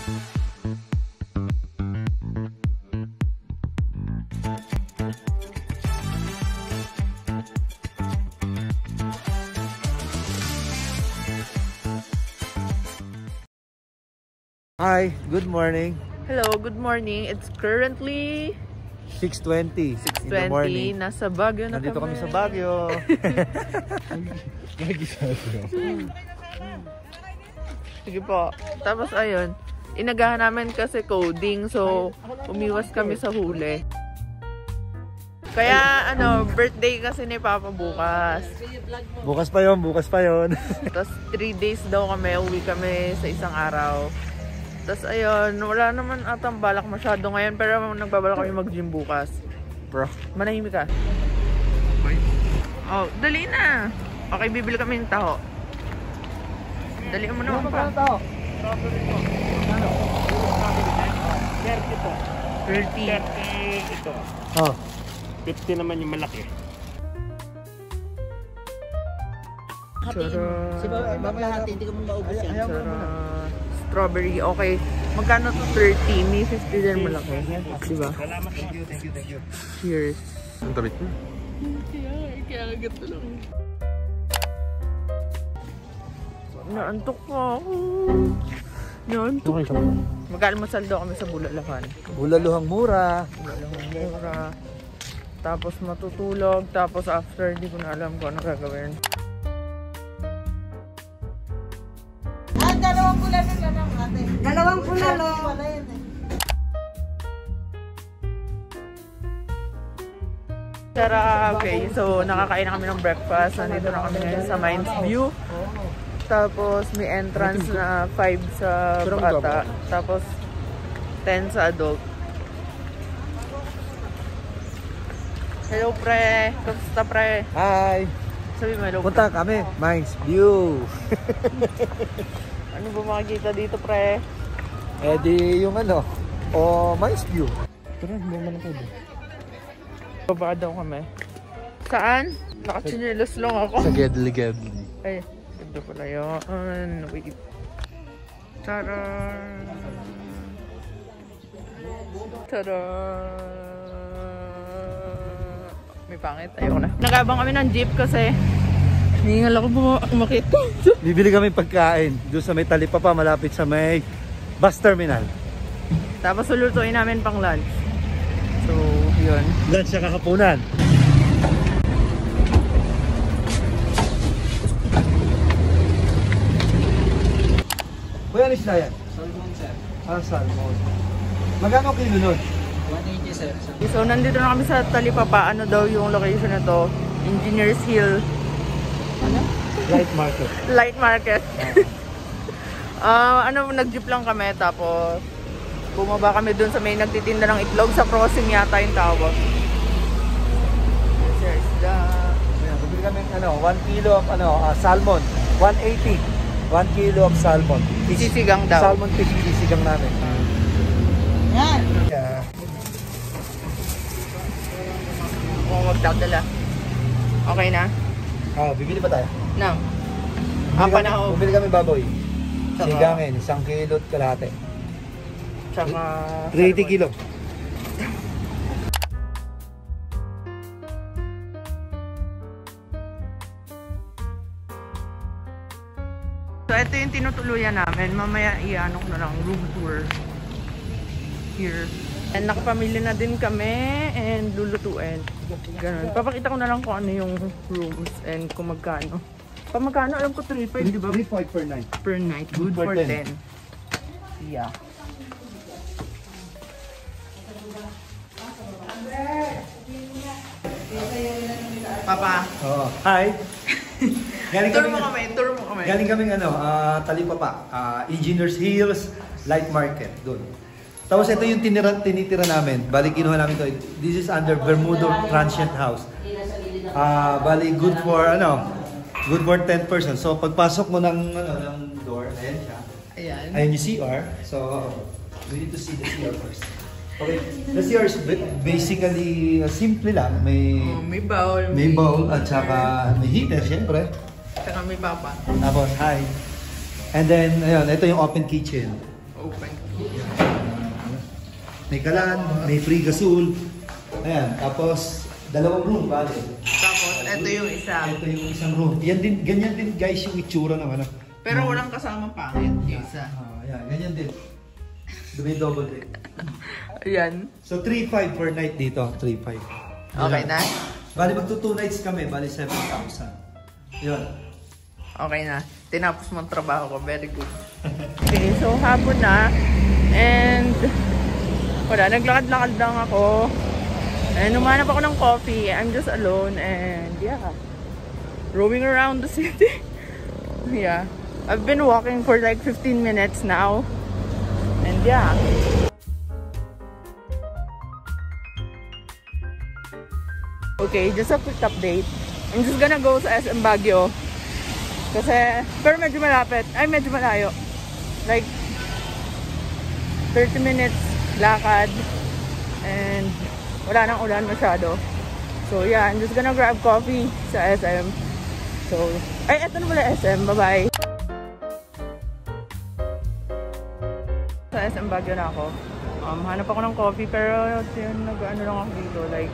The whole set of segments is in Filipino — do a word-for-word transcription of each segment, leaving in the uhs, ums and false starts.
Hi, good morning. Hello, good morning. It's currently six twenty in the morning. Nasa Baguio na Nandito kami. kami sa Baguio. Sige po. Tapos ayun, inagahan namin kasi coding, so umiwas kami sa huli. Kaya ano, birthday kasi ni Papa bukas. Bukas pa yon, bukas pa yon. Tapos three days daw kami, uwi kami sa isang araw. Tapos ayun, wala naman atang balak masyado ngayon, pero nagbabalak kami mag-gym bukas. Bro, manahimik ka. Oh, dali na. Okay, bibili kami ng taho. Dali mo naman pa. thirty po. thirty. thirty ito. Oh. fifty naman yung malaki. Sarap. Sige, mamaya natin, hindi ko mo maubos yan. Sarap. Strawberry, okay. Magkano to thirty? May fifty din malaki. Diba? Salamat. Thank you, thank you, thank you. Cheers. Ang damit mo. Kaya, kaya agad lang. Naantok pa ako. Naantok pa. Mag-almusal daw kami sa Bulalakan. Bulaluhang mura. Bulaluhang mura. Tapos matutulog. Tapos after, di ko na alam kung ano gagawin. Ah, dalawang pula na lang ate. Dalawang pula lang. Tara, okay. So, nakakain na kami ng breakfast. Nandito na kami ngayon sa Mines View. Tapos, may entrance na five sa bata. Tapos, ten sa adult. Hello, pre. Kamusta, pre? Hi. Sabi mo, hello, pre. Punta kami, Mines View. Ano ba makikita dito, pre? Eh di yung ano, o Mines View. Tara, hindi naman ako doon. Baba daw kami. Saan? Nakachinelos lang ako. Sa Gedli Gedli. Ay, ganda pala yun. Wait. Tara! Tara! May pangit. Ayoko na. Nagabang kami ng jeep kasi hiningal ako bumakit. Bibili kami pagkain doon sa may Talipapa, malapit sa may bus terminal. Tapos lulutuin namin pang lunch. So, yun. Lunch sa kakapunan. Kuya, ano isla yan? Salmon, sir. Ah, salmon. Magkano kilo nun? one eighty, sir. So, nandito na kami sa Talipapa. Ano daw yung location na to? Engineers Hill. Ano? Light market. Light Market. Ah, ano, nag-jeep lang kami. Tapos, bumaba kami dun sa may nagtitinda ng itlog. Sa crossing yata yung tawag. There's the... Ayan, bibili kami ano, one kilo of ano, uh, salmon. one eighty. one kilo of salmon. Fish. Sisigang daw. Salmon fish, sisigang namin. Yan. Yeah. Kung magdadala. Okay na? Oh, bibili pa tayo. Nang. Bumili Apa kami- na ako. Bumili kami baboy. Saka- Sigangin, isang kilo at kalahati. Tsaka... three eighty kilo. So, ito yung tinutuluyan namin. Mamaya i-ano ko na lang, room tour. Here. And nakapamili na din kami and lulutuin. Ganun. Papakita ko na lang kung ano yung rooms and kung magkano. Pa magkano? Alam ko three five, di ba? three point four nine. Per night. Good For for ten. ten. Yeah. Papa. Oh, hi. Galing Tour kami, mo kami, tour mo kami. galing kaming ano, ah, Talipapa, ah, Engineers Hills Light Market doon. Tapos ito yung tinira, tinitira namin. Bali kinuha namin to. This is under Bermudo Transient House. Ah, bali good for ano, good for ten persons. So pagpasok mo ng ano, ng door, ayan siya. Ayan. Ayan yung C R. So we need to see the C R first. Okay, the C R is ba- basically uh, simple lang. May Oh, may bowl. may bowl at saka may heater syempre. Saka may papa. Tapos hi. And then ayun, ito yung open kitchen. open. May kalan, may free gasol. Ayan, tapos dalawang room, bale. Tapos, ito yung isa. Ito yung isang room. Yan din, ganyan din guys yung itsura ng ano. Pero walang kasamang pangit yung isa. Ah, ayan, ganyan din. May double deck. Ayan. So three five per night dito, three five. Okay na? Bali magto two nights kami, bali seven thousand. Yun. Okay na. Tinapos mo ang trabaho ko. Very good. Okay, so hapon na. And wala, naglakad-lakad lang ako. And umanap ako ng coffee. I'm just alone. And yeah, roaming around the city. Yeah. I've been walking for like fifteen minutes now. And yeah. Okay, just a quick update. I'm just gonna go sa S M Baguio. Kasi, pero medyo malapit. Ay, medyo malayo. Like, thirty minutes lakad. And wala nang ulan masyado. So yeah, I'm just gonna grab coffee sa S M. So, ay, eto na pala S M. Bye-bye. Sa S M Baguio na ako. Um, hanap ako ng coffee, pero yun, nag-ano lang ako dito. Like,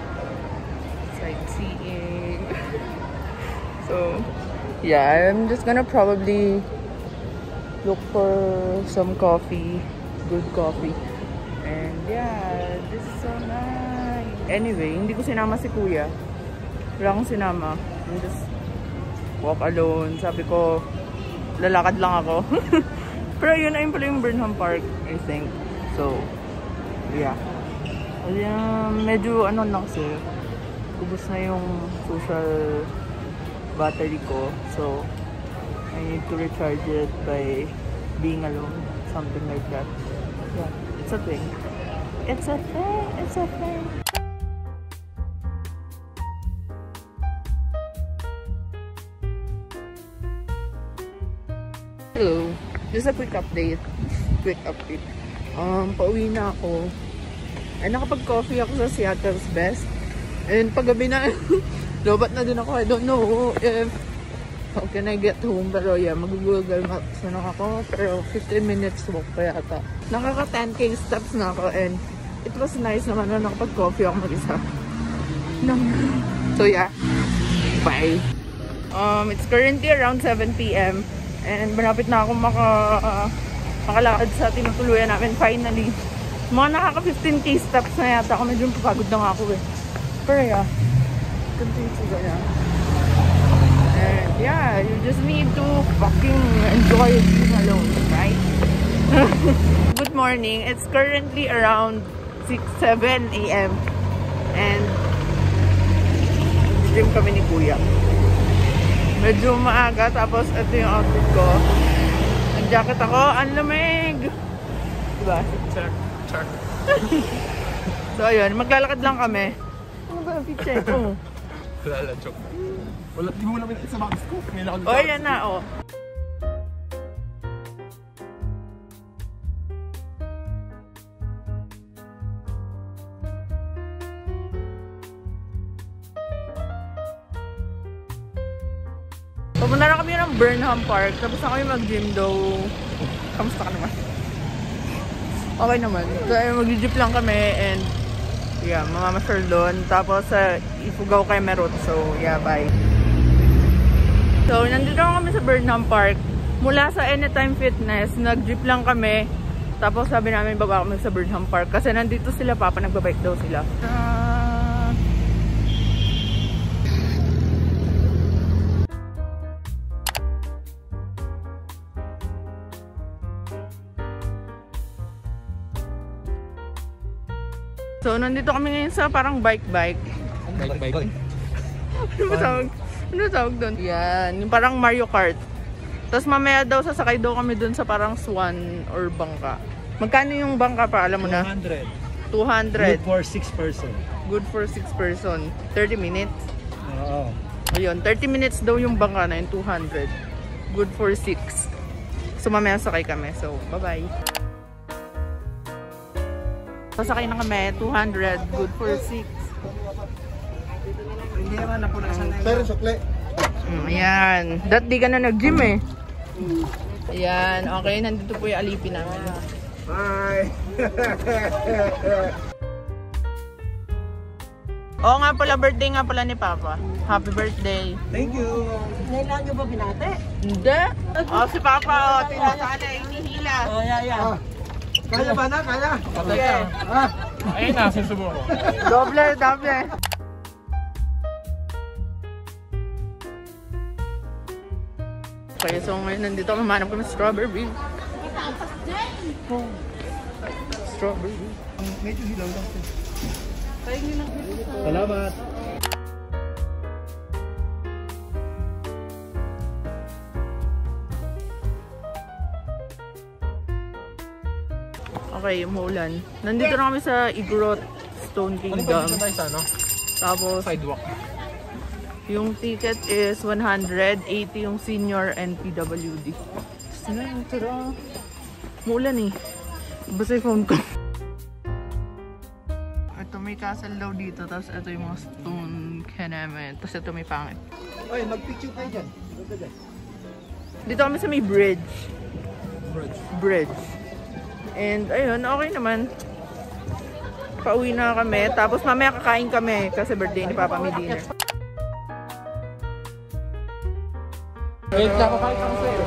sightseeing. So, yeah, I'm just gonna probably look for some coffee, good coffee. And yeah, this is so nice. Anyway, hindi ko sinama si Kuya. Wala akong sinama. I'm just walk alone. Sabi ko, lalakad lang ako. Pero yun, ayun pala yung Burnham Park, I think. So, yeah. Ayan, medyo ano na kasi, ubos na yung social battery ko. So, I need to recharge it by being alone. Something like that. Yeah, it's a thing. It's a thing. It's a thing. Hello. Just a quick update. Quick update. Um, pauwi na ako. Ay, nakapag-coffee ako sa Seattle's Best. And paggabi na, lobat na din ako. I don't know if how can I get home. Pero yeah, mag-Google Maps na lang ako. Pero fifteen minutes walk pa yata. Nakaka ten K steps na ako. And it was nice naman na nakapag-coffee ako mag-isa. No. So yeah. Bye. Um, it's currently around seven P M And malapit na ako maka, uh, makalakad sa tinutuluyan namin finally. Mga nakaka fifteen K steps na yata ako. Medyo papagod na nga ako eh. Pero yeah, continue to go now. And yeah, you just need to fucking enjoy being alone, right? Good morning. It's currently around six, seven A M And gym kami ni Kuya. Medyo maaga, tapos ito yung outfit ko. Nag-jacket ako, ang lamig! Diba? Check, check. So ayun, maglalakad lang kami. Ano ba, check ko? Wala lang, joke. Wala, di mo namin sa box ko. O, oh, ayan na, o. Oh. Pumunta na kami ng Burnham Park. Tapos na kami mag-gym daw. Kamusta ka naman? Okay naman. So, mag-jeep lang kami and yeah, mamamasyal doon. Tapos sa uh, Ifugao kay Merot. So, yeah, bye. So, nandito lang kami sa Burnham Park. Mula sa Anytime Fitness, nag-jeep lang kami. Tapos sabi namin baba kami sa Burnham Park. Kasi nandito sila, papa, nagbabike daw sila. Uh, So, nandito kami ngayon sa parang bike-bike. Bike-bike. Ano ba tawag? Ano tawag doon? Yan, yung parang Mario Kart. Tapos mamaya daw, sasakay daw kami doon sa parang swan or bangka. Magkano yung bangka pa? Alam mo na? two hundred. two hundred. Good for six person. Good for six person. thirty minutes. Oo. Ayun, thirty minutes daw yung bangka na yung two hundred. Good for six. So, mamaya sakay kami. So, bye-bye. Sasakay na kami, two hundred, good for six. Hindi naman napunasan na Pero sukle. Mm, ayan. Dat di ka na nag-gym eh. Ayan, okay. Nandito po yung alipin namin. Bye! Oo nga pala, birthday nga pala ni Papa. Happy birthday. Thank you. Kailangan nyo ba binate? Hindi. Oh, si Papa, oh, tinasala, inihila. Oh, yeah, yeah. Kaya ba na? Kaya? Okay. Ah. Ayun na, susubo ko. Doble, doble. Okay, so ngayon nandito mamanap kami strawberry. Oh. Strawberry. Medyo hilaw lang. Salamat. Okay, umuulan. Nandito na kami sa Igorot Stone Kingdom. Ano tayo sa ano? Tapos, Sidewalk. yung ticket is one hundred eighty yung senior and P W D. Gusto na yung tara. Umuulan eh. Basta yung phone ko. Ito may castle daw dito. Tapos ito yung mga stone kenemen. Tapos ito may pangit. Oy, mag-picture kayo dyan. Dito kami sa may bridge. Bridge. Bridge. And ayun, okay naman. Pauwi na kami. Tapos mamaya kakain kami kasi birthday ni Papa may dinner. Wait, nakakain kami sa'yo.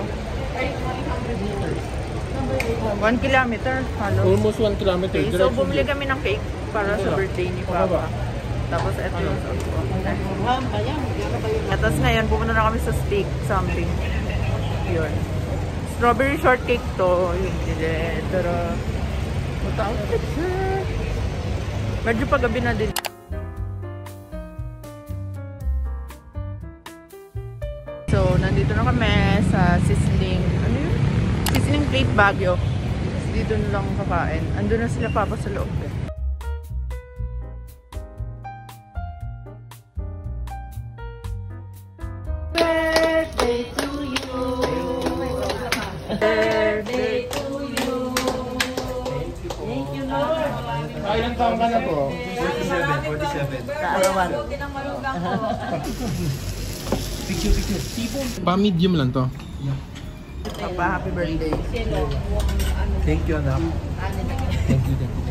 One kilometer. Halos. Almost one kilometer. Okay, so bumili kami ng cake para sa birthday ni Papa. Tapos ito yung sauce ko. Tapos ngayon, pumunta na kami sa steak something. Yun. Strawberry shortcake to. Yun, dili. Pero, matang picture. Medyo paggabi na din. So, nandito na kami sa Sizzling, ano yun? Sizzling Plate Baguio. Dito na lang kakain. Andun na sila Papa sa loob eh. Birthday to you. Birthday to you. Thank you, Lord. Ay, ilang taon ka na po? forty-seven, forty-seven. Kaarawan. Picture, picture. Pa-medium lang to. Papa, happy birthday. Thank you, anak. Thank you, thank you.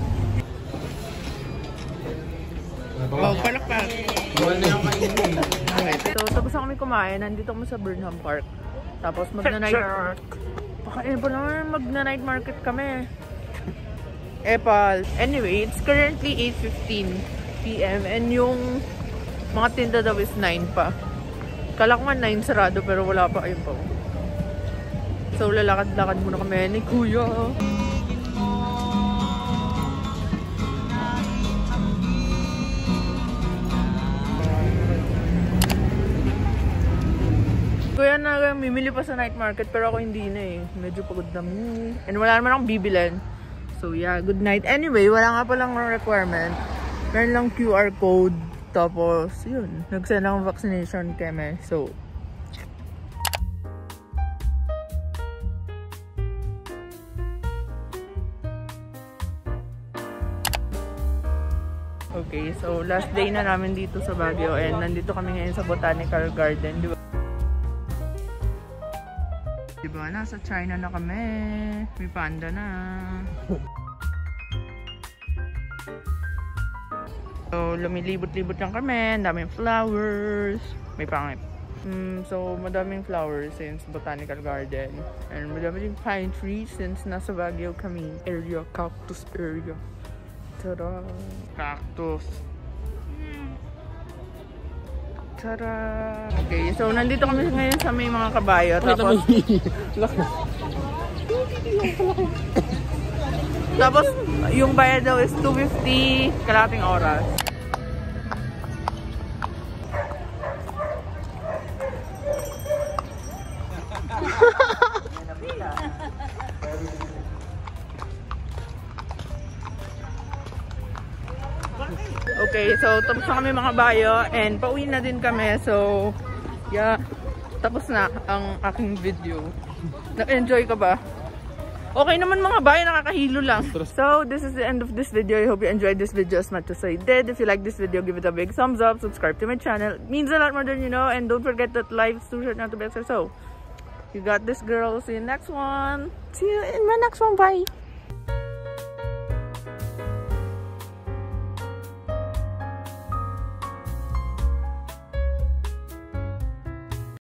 Wow, palakpak. Buwan na yung kainin. So, tapos na kami kumain. Nandito kami sa Burnham Park. Tapos magna-night... Pakain pa naman, magna-night market kami. Epal. Anyway, it's currently eight fifteen p m and yung mga tinda daw is nine pa. Kala ko nga nine sarado pero wala pa. Ayun pa. So, lalakad-lakad muna kami ni Kuya. Kuya na mimili pa sa night market pero ako hindi na eh. Medyo pagod na mo. And wala naman akong bibilin. So yeah, good night. Anyway, wala nga palang requirement. Meron lang Q R code. Tapos, yun. Nag-send lang vaccination keme. So, okay, so last day na namin dito sa Baguio. And nandito kami ngayon sa Botanical Garden. Diba? Diba, nasa China na kami. May panda na. So, lumilibot-libot lang kami. Ang daming flowers. May pangit. Mm, so, madaming flowers since Botanical Garden. And madaming pine trees since nasa Baguio kami. Area, cactus area. Tada! Cactus. Tada! Okay, so nandito kami ngayon sa may mga kabayo. Tapos, tapos yung bayad daw is two fifty kalating oras. Okay, so tapos na kami mga bayo and pauwi na din kami. So, yeah, tapos na ang aking video. Nag-enjoy ka ba? Okay naman mga bayo, nakakahilo lang. So, this is the end of this video. I hope you enjoyed this video as much as I did. If you like this video, give it a big thumbs up. Subscribe to my channel. It means a lot more than you know. And don't forget that life is too short not to be extra. So, You got this, girl. See you next one. See you in my next one. Bye.